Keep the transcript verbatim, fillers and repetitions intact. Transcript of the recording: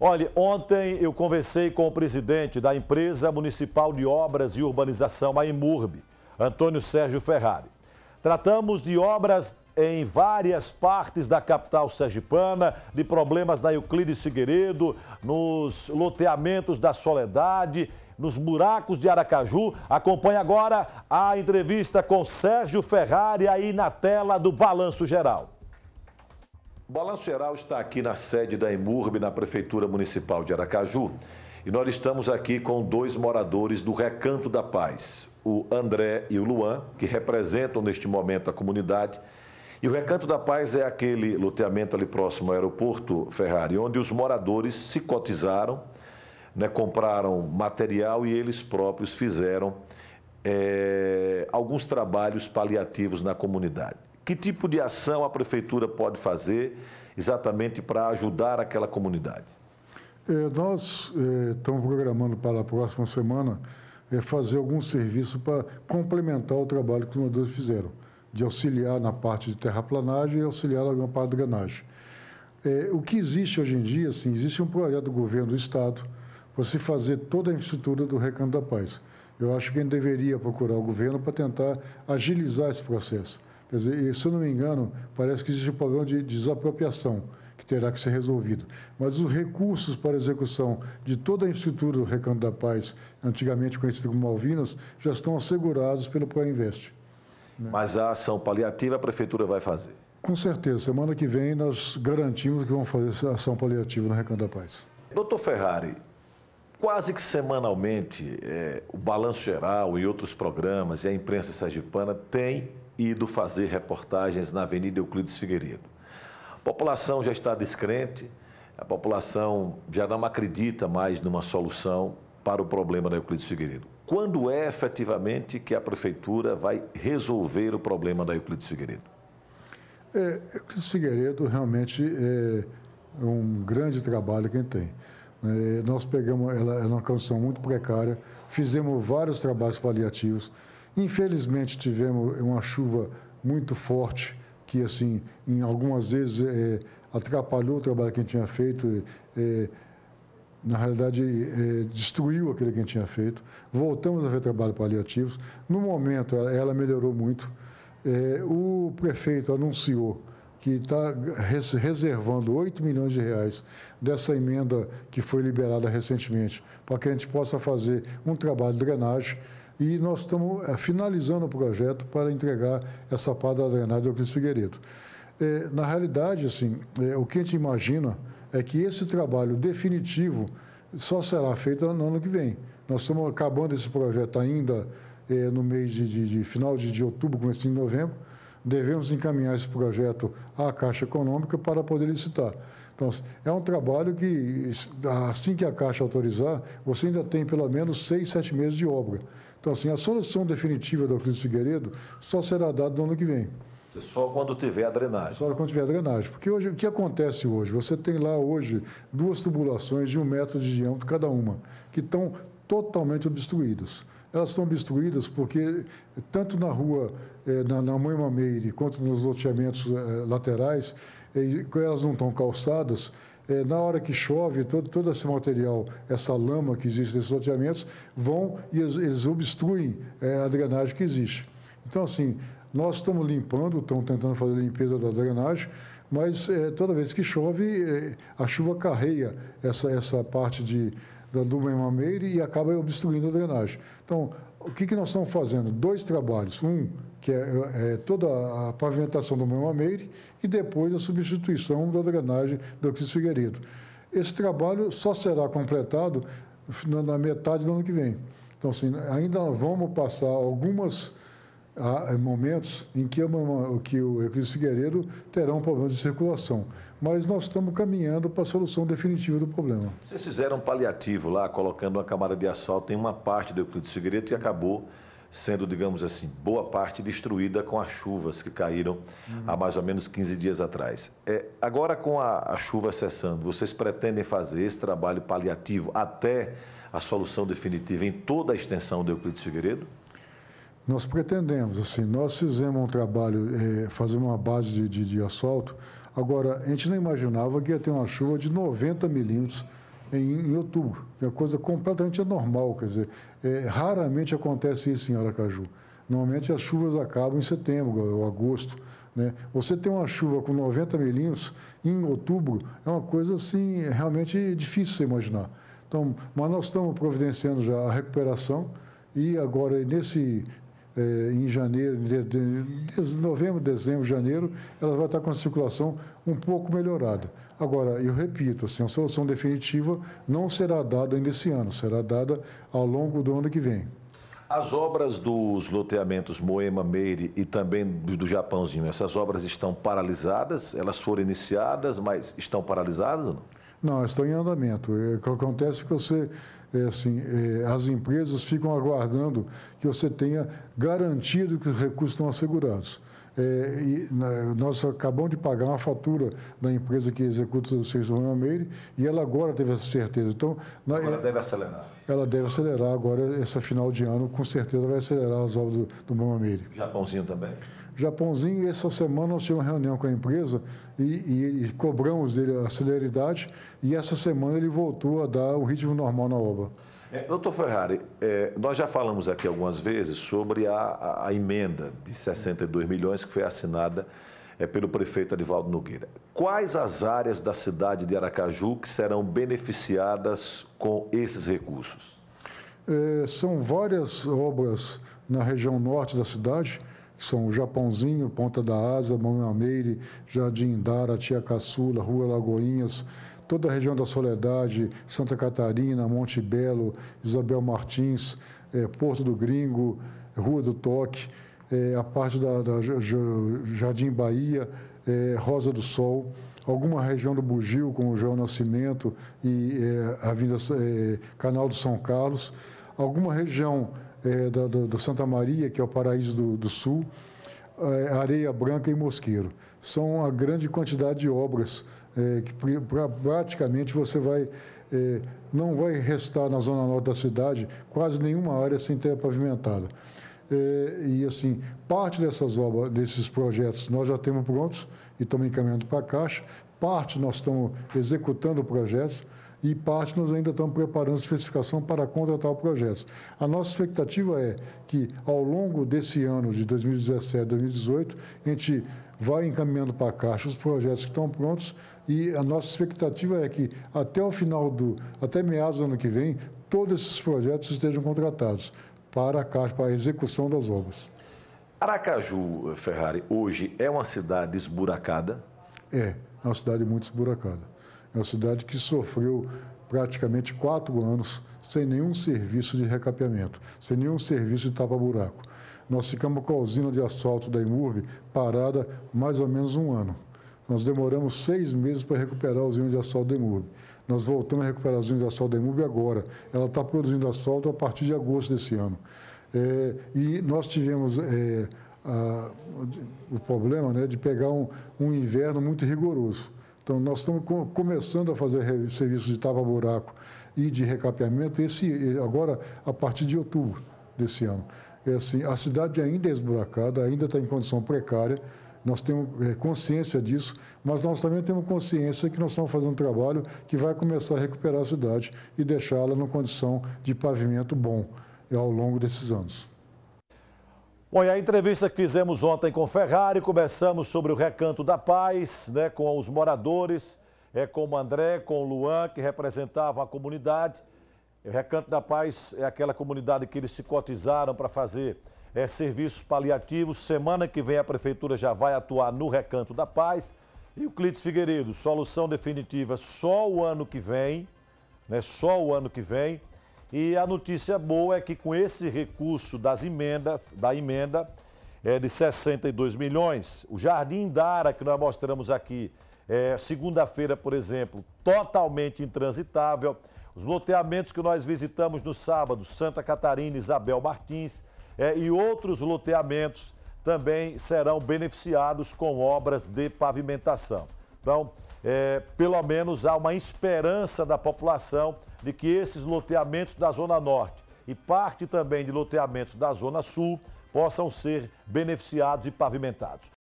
Olha, ontem eu conversei com o presidente da Empresa Municipal de Obras e Urbanização, a EMURB, Antônio Sérgio Ferrari. Tratamos de obras em várias partes da capital sergipana, de problemas na Euclides Figueiredo, nos loteamentos da Soledade, nos buracos de Aracaju. Acompanhe agora a entrevista com Sérgio Ferrari aí na tela do Balanço Geral. O Balanço Geral está aqui na sede da EMURB, na Prefeitura Municipal de Aracaju. E nós estamos aqui com dois moradores do Recanto da Paz, o André e o Luan, que representam neste momento a comunidade. E o Recanto da Paz é aquele loteamento ali próximo ao aeroporto, Ferrari, onde os moradores se cotizaram, né, compraram material e eles próprios fizeram é, alguns trabalhos paliativos na comunidade. Que tipo de ação a Prefeitura pode fazer exatamente para ajudar aquela comunidade? É, nós é, estamos programando para a próxima semana é, fazer algum serviço para complementar o trabalho que os moradores fizeram, de auxiliar na parte de terraplanagem e auxiliar na parte de drenagem. É, o que existe hoje em dia, assim, existe um projeto do governo do Estado para se fazer toda a infraestrutura do Recanto da Paz. Eu acho que a gente deveria procurar o governo para tentar agilizar esse processo. Quer dizer, se eu não me engano, parece que existe um problema de desapropriação que terá que ser resolvido. Mas os recursos para a execução de toda a infraestrutura do Recanto da Paz, antigamente conhecido como Malvinas, já estão assegurados pelo Proinvest. Né? Mas a ação paliativa a Prefeitura vai fazer? Com certeza. Semana que vem nós garantimos que vamos fazer essa ação paliativa no Recanto da Paz. Doutor Ferrari, quase que semanalmente é, o Balanço Geral e outros programas e a imprensa sergipana têm ido fazer reportagens na Avenida Euclides Figueiredo. A população já está descrente, a população já não acredita mais numa solução para o problema da Euclides Figueiredo. Quando é efetivamente que a Prefeitura vai resolver o problema da Euclides Figueiredo? É, Euclides Figueiredo realmente é um grande trabalho que a gente tem. É, nós pegamos, ela é uma condição muito precária, fizemos vários trabalhos paliativos. Infelizmente, tivemos uma chuva muito forte, que, assim, em algumas vezes é, atrapalhou o trabalho que a gente tinha feito, é, na realidade, é, destruiu aquilo que a gente tinha feito. Voltamos a ver trabalho paliativos. No momento, ela, ela melhorou muito. É, o prefeito anunciou que está reservando oito milhões de reais dessa emenda que foi liberada recentemente, para que a gente possa fazer um trabalho de drenagem. E nós estamos finalizando o projeto para entregar essa parte da drenagem do Euclides Figueiredo. É, na realidade, assim, é, o que a gente imagina é que esse trabalho definitivo só será feito no ano que vem. Nós estamos acabando esse projeto ainda é, no mês de, de, de final de, de outubro, começo de novembro. Devemos encaminhar esse projeto à Caixa Econômica para poder licitar. Então, é um trabalho que, assim que a Caixa autorizar, você ainda tem pelo menos seis, sete meses de obra. Então, assim, a solução definitiva do Euclides Figueiredo só será dada no ano que vem. Só quando tiver a drenagem? Só quando tiver a drenagem. Porque hoje, o que acontece hoje? Você tem lá hoje duas tubulações de um metro de diâmetro cada uma, que estão totalmente obstruídas. Elas estão obstruídas porque, tanto na rua, eh, na, na Moema Meire, quanto nos loteamentos eh, laterais, eh, elas não estão calçadas. É, na hora que chove, todo, todo esse material, essa lama que existe nesses loteamentos, vão e eles, eles obstruem é, a drenagem que existe. Então, assim, nós estamos limpando, estamos tentando fazer a limpeza da drenagem, mas é, toda vez que chove, é, a chuva carreia essa, essa parte de, da, do Moema-Meire e acaba obstruindo a drenagem. Então, o que, que nós estamos fazendo? Dois trabalhos. Um, que é, é toda a pavimentação do Moema-Meire e depois a substituição da drenagem do Euclides Figueiredo. Esse trabalho só será completado na, na metade do ano que vem. Então, assim, ainda vamos passar alguns ah, momentos em que, a, que o Euclides Figueiredo terá um problema de circulação. Mas nós estamos caminhando para a solução definitiva do problema. Vocês fizeram um paliativo lá, colocando uma camada de asfalto em uma parte do Euclides Figueiredo que acabou sendo, digamos assim, boa parte destruída com as chuvas que caíram uhum. há mais ou menos quinze dias atrás. É, agora, com a, a chuva cessando, vocês pretendem fazer esse trabalho paliativo até a solução definitiva em toda a extensão do Euclides Figueiredo? Nós pretendemos, assim, nós fizemos um trabalho, é, fazendo uma base de, de, de asfalto. Agora, a gente não imaginava que ia ter uma chuva de noventa milímetros em, em outubro, que é uma coisa completamente anormal, quer dizer, é, raramente acontece isso em Aracaju. Normalmente as chuvas acabam em setembro ou agosto, né? Você tem uma chuva com noventa milímetros em outubro, é uma coisa assim, realmente difícil de imaginar. Então, mas nós estamos providenciando já a recuperação e agora nesse, eh, em janeiro, de, de, de novembro, dezembro, janeiro, ela vai estar com a circulação um pouco melhorada. Agora, eu repito, assim, a solução definitiva não será dada ainda esse ano, será dada ao longo do ano que vem. As obras dos loteamentos Moema, Meire e também do, do Japãozinho, essas obras estão paralisadas? Elas foram iniciadas, mas estão paralisadas ou não? Não, estão em andamento. É, o que acontece é que você, é, assim, é, as empresas ficam aguardando que você tenha garantido que os recursos estão assegurados. É, e, na, nós acabamos de pagar uma fatura da empresa que executa o serviço do Moema Meire e ela agora teve essa certeza. Então, na, agora deve acelerar. Ela deve acelerar agora, essa final de ano, com certeza vai acelerar as obras do, do Moema Meire. Japãozinho também? Japãozinho, essa semana nós tivemos uma reunião com a empresa e, e, e cobramos dele a celeridade e essa semana ele voltou a dar o ritmo normal na obra. É, doutor Ferrari, é, nós já falamos aqui algumas vezes sobre a, a, a emenda de sessenta e dois milhões que foi assinada é, pelo prefeito Arivaldo Nogueira. Quais as áreas da cidade de Aracaju que serão beneficiadas com esses recursos? É, são várias obras na região norte da cidade, que são o Japãozinho, Ponta da Asa, Moema Meire, Jardim Indara, Tia Caçula, Rua Lagoinhas, toda a região da Soledade, Santa Catarina, Monte Belo, Isabel Martins, é, Porto do Gringo, Rua do Toque, é, a parte da, da Jardim Bahia, é, Rosa do Sol, alguma região do Bugio, como o João Nascimento e é, a Avenida, é, Canal do São Carlos, alguma região é, da, do, do Santa Maria, que é o Paraíso do, do Sul, é, Areia Branca e Mosqueiro. São a grande quantidade de obras é, que pra, praticamente você vai, é, não vai restar na zona norte da cidade quase nenhuma área sem ter pavimentada. É, e assim, parte dessas obras, desses projetos nós já temos prontos e estamos encaminhando para a Caixa, parte nós estamos executando projetos e parte nós ainda estamos preparando a especificação para contratar o projeto. A nossa expectativa é que ao longo desse ano de dois mil e dezessete, dois mil e dezoito, a gente vai encaminhando para a Caixa os projetos que estão prontos e a nossa expectativa é que até o final do, até meados do ano que vem, todos esses projetos estejam contratados para a Caixa, para a execução das obras. Aracaju, Ferrari, hoje é uma cidade esburacada? É, é uma cidade muito esburacada. É uma cidade que sofreu praticamente quatro anos sem nenhum serviço de recapeamento, sem nenhum serviço de tapa-buraco. Nós ficamos com a usina de asfalto da Imurb parada mais ou menos um ano. Nós demoramos seis meses para recuperar a usina de asfalto da Imurb. Nós voltamos a recuperar a usina de asfalto da Imurb agora. Ela está produzindo asfalto a partir de agosto desse ano. É, e nós tivemos é, a, o problema, né, de pegar um, um inverno muito rigoroso. Então, nós estamos com, começando a fazer serviços de tapa-buraco e de recapeamento esse, agora a partir de outubro desse ano. É assim, a cidade ainda é esburacada, ainda está em condição precária, nós temos é, consciência disso, mas nós também temos consciência que nós estamos fazendo um trabalho que vai começar a recuperar a cidade e deixá-la numa condição de pavimento bom ao longo desses anos. Bom, e a entrevista que fizemos ontem com Ferrari, começamos sobre o Recanto da Paz, né, com os moradores, é, com o André, com o Luan, que representavam a comunidade. O Recanto da Paz é aquela comunidade que eles se cotizaram para fazer é, serviços paliativos. Semana que vem a Prefeitura já vai atuar no Recanto da Paz. E o Clítis Figueiredo, solução definitiva só o ano que vem, né, só o ano que vem. E a notícia boa é que com esse recurso das emendas, da emenda é, de sessenta e dois milhões, o Jardim Indara, que nós mostramos aqui, é, segunda-feira, por exemplo, totalmente intransitável. Os loteamentos que nós visitamos no sábado, Santa Catarina, Isabel Martins, é, e outros loteamentos também serão beneficiados com obras de pavimentação. Então, é, pelo menos há uma esperança da população de que esses loteamentos da Zona Norte e parte também de loteamentos da Zona Sul possam ser beneficiados e pavimentados.